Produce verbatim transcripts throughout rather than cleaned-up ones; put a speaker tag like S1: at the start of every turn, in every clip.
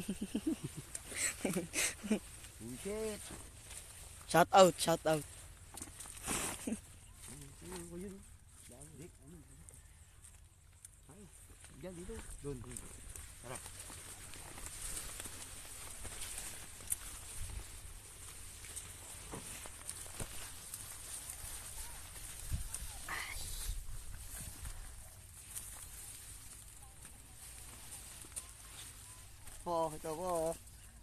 S1: Shit.
S2: Shout out, shout out.
S1: Diyan, dito. Doon, doon. Tara.
S2: Po, ito po.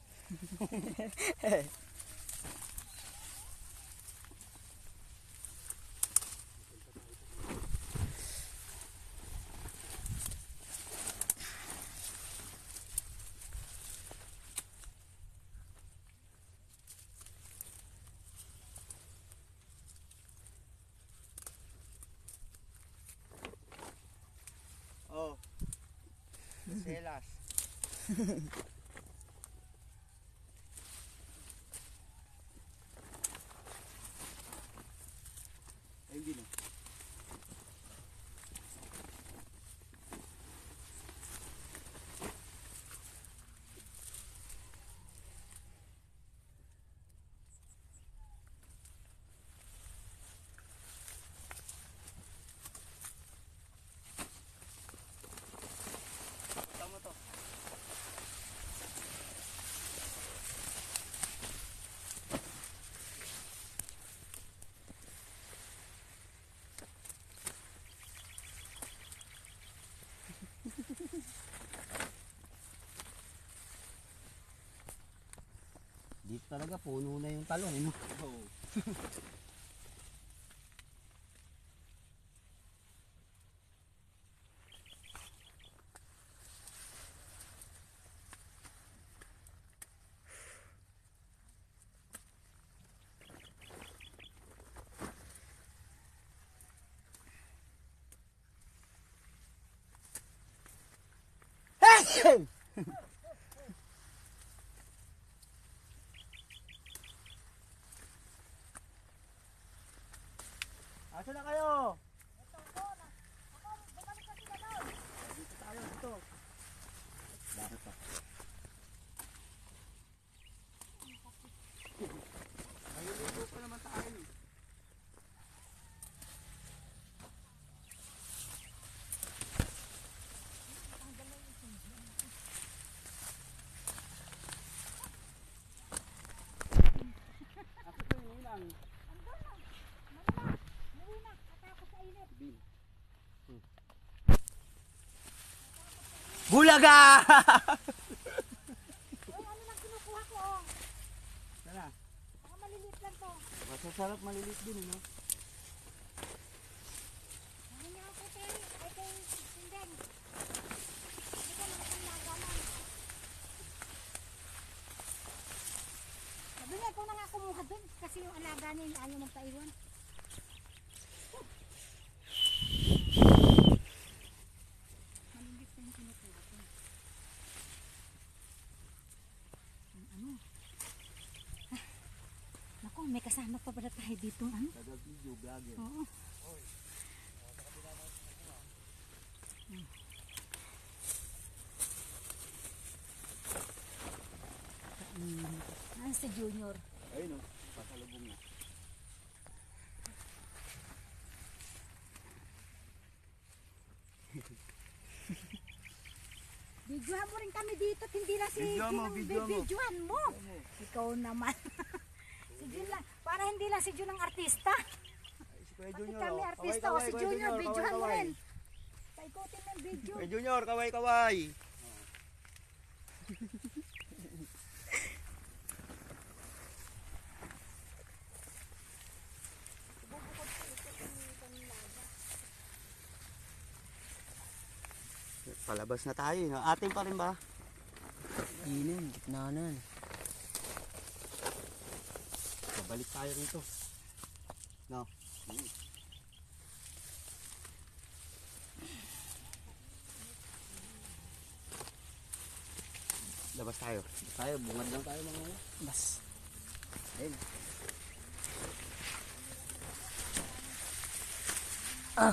S2: Oh. Selas. Ayun din oh. Tama to.
S1: Dito talaga, puno na yung talong. Ano?
S2: Oh. Asa na kayo? Dito tayo, dito.
S1: Bakit pa?
S2: Ayun, pa naman tayo. Asa na yung ulang? Bulaga!
S3: Uy, ano lang kinukuha ko, oh.
S2: Sana.
S3: Baka maliliit lang to.
S2: Masasarap malilit din, no?
S3: Hindi niya ako kay, ay kay Sindeng. Hindi ka naman ang nagaman. Sabi niya, ikaw na nga kumuha dun. Kasi yung alaga niya, yung ayaw magpaiwan. Maliliit na yung kinukuha ko. Ang ano? Ah, naku, may kasama pa pala tayo dito. Ano?
S2: Taga-video, vlogger.
S3: Oo. Ano si Junior?
S2: Ayun, no? Pasalubong na.
S3: Videohan mo rin kami dito at hindi lang si
S2: Video mo,
S3: Jun ang
S2: video mo.
S3: bibidyohan mo. Ikaw naman. Si Jun lang, para hindi lang si Jun ang artista.
S2: Ay, si Kuya
S3: Pati
S2: Junior,
S3: kami
S2: oh.
S3: artista
S2: Kaway,
S3: o si
S2: kaway,
S3: Junior,
S2: Kuya
S3: videohan mo
S2: kaway,
S3: rin. Paikutin mo yung video.
S2: Kuya Junior, kaway, kaway. Palabas na tayo, no? Atin pa rin ba?
S1: Inin, gitnanan.
S2: Babalik tayo rito. No. Hmm. Labas tayo.
S1: Labas tayo, bungad lang tayo mga ano.
S2: Bas.
S1: Ayun.
S2: Ah.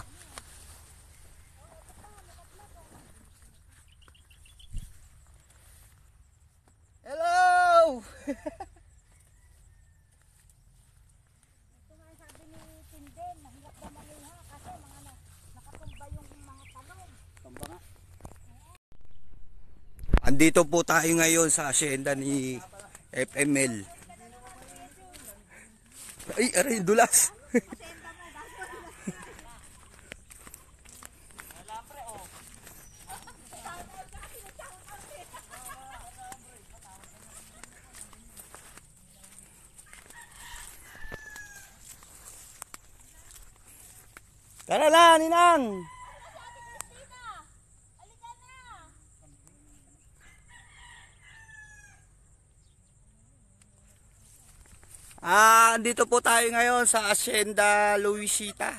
S2: Andito po tayo ngayon sa asyenda ni F M L. Ay, aray, dulas. Tara na, Ninang! Ah, dito po tayo ngayon sa Hacienda Luisita.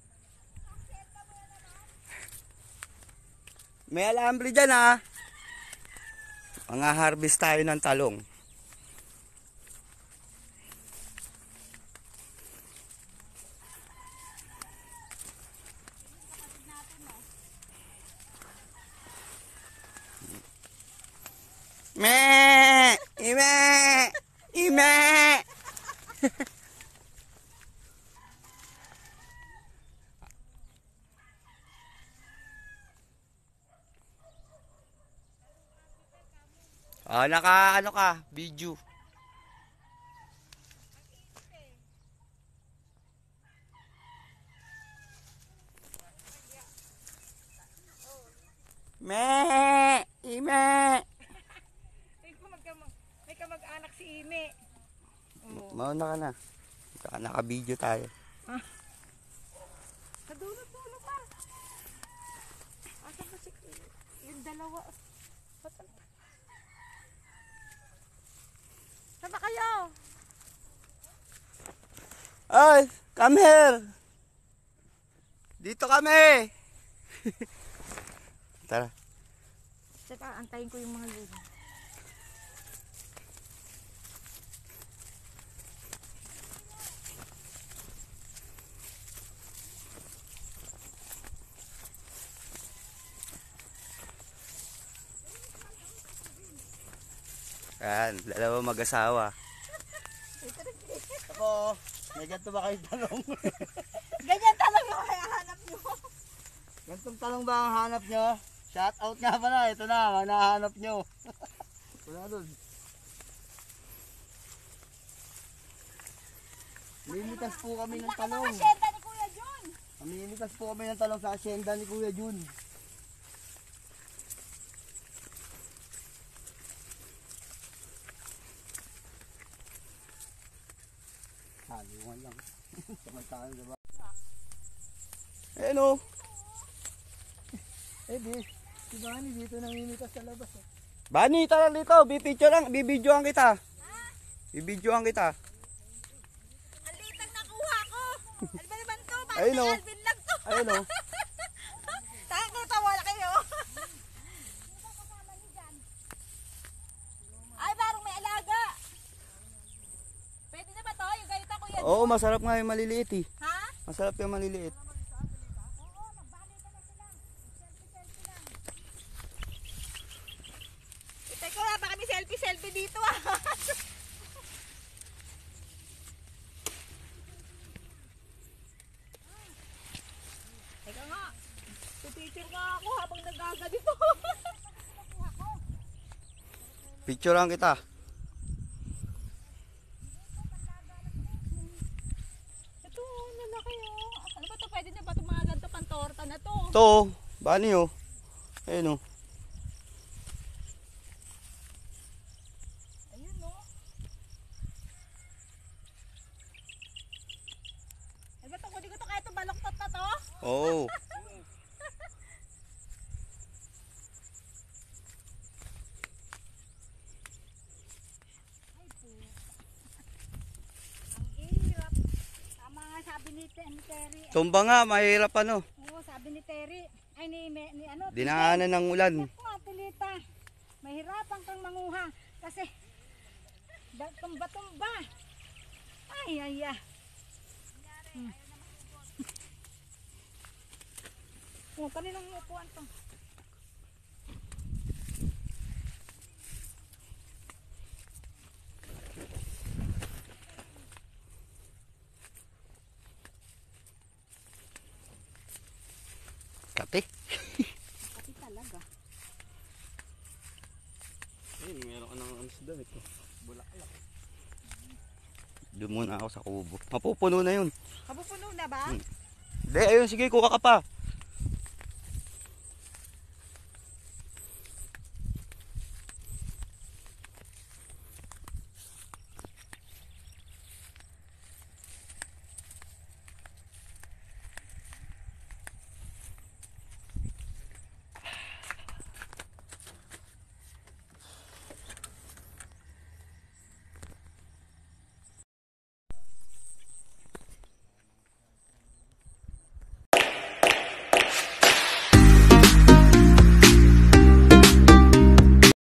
S2: May alambre dyan ha. Mga harvest tayo ng talong. Me! Ime! Ime! Ah, naka ano ka, video. Me! Ime!
S3: May kamag-anak si Ime.
S2: Mauna ka na. Naka, naka-video tayo.
S3: Sa dulo-dulo pa. Asa ba si yung dalawa? Saan ba kayo?
S2: Ay, come here. Dito kami. Tara.
S3: Saka antayin ko yung mga lupa.
S2: Yan, dalawa mag-asawa.
S1: Ako, may ganito ba kayo talong?
S3: Ganyan talaga yung hanap nyo.
S1: Gantong talong ba ang hanap nyo? Shout out nga pala, ito na, ang nahanap nyo. Wala doon. Mimitas po kami ng talong.
S3: Asyenda ni Kuya Jun.
S1: Mimitas po kami ng talong sa asyenda ni Kuya Jun. Haluan lang. Samantala diba?
S2: Ayan o.
S1: Eh di, si Bani dito namimitas sa labas eh.
S2: Bani, tara dito. Bipicture lang. Bibidyoan kita. Bibidyoan kita.
S3: Ang litang nakuha ko. Ano ba naman to? Parang
S2: Ayun,
S3: kay
S2: oh.
S3: Alvin lang to.
S2: Ayun o.
S3: Saan kayo tawa na kayo? Ay, parang may alaga. Pwede na ba to? Yung ganito Kuya Jun?
S2: Oo, masarap nga yung maliliit eh.
S3: Ha?
S2: Masarap yung maliliit.
S3: Oo, nagbali ka na sila. Selfie-selfie lang. Teka nga, baka may selfie-selfie dito ah. Teka nga, pipicture nga ako habang nagaganito.
S2: Picturean kita.
S3: Ito, lalaki oh. Ano ba ito? Pwede na ba itong mga ganito pang torta na to?
S2: Ito o. Bani o. Ayun o.
S3: Ayun no. Ay ba ito? Kundi ko ito kaya ito baloktot na to?
S2: Oo.
S3: Ang hirap. Tama nga sabi ni, ni Terry.
S2: Tumba nga, mahirap ano.
S3: Oo, sabi ni Terry. Ay ni, ni, ni ano?
S2: Dinaanan ng ulan.
S3: Naku, Atilita. Mahirapan kang manguha. Kasi da- tumba-tumba. Ay, ay, ay. Hmm. Oh, kaninang upuan to?
S2: Kape.
S3: Kasi talaga.
S1: Damit ko. Bulaklak.
S2: Doon muna ako sa kubo. Mapupuno na yun.
S3: Kapupuno na ba?
S2: Hindi, ayun, sige, kuha ka pa.